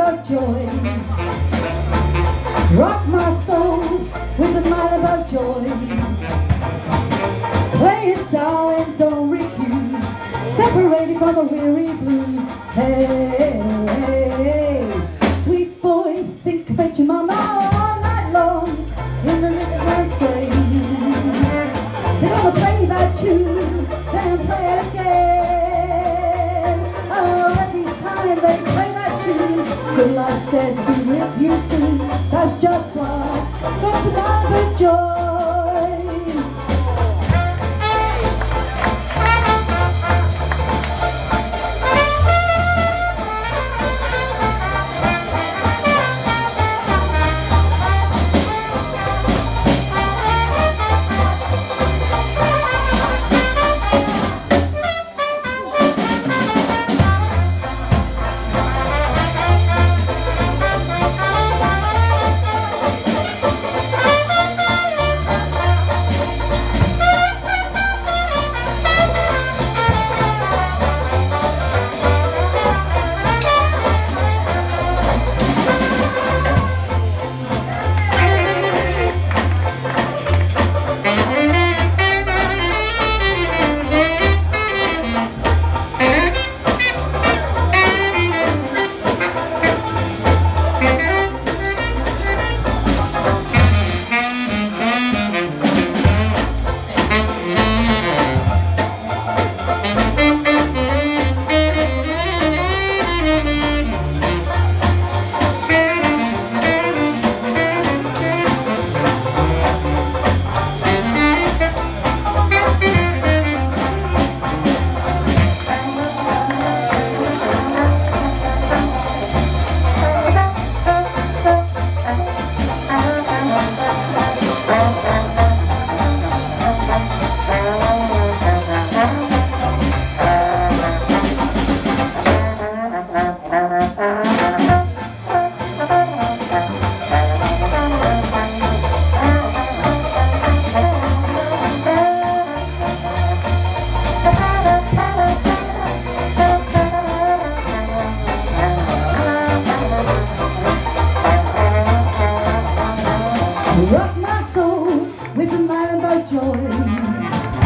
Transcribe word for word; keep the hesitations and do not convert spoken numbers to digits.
of joys. Rock my soul with a smile of joys. Play it, darling, don't refuse. Separated from the weary blues. Hey, hey, hey. Sweet voice, syncopate your mama all night long in the midnight strain. They're gonna play that tune, then play it again. Oh, every time they play that tune, good Lord says be with you soon. That's just what God's love and joy.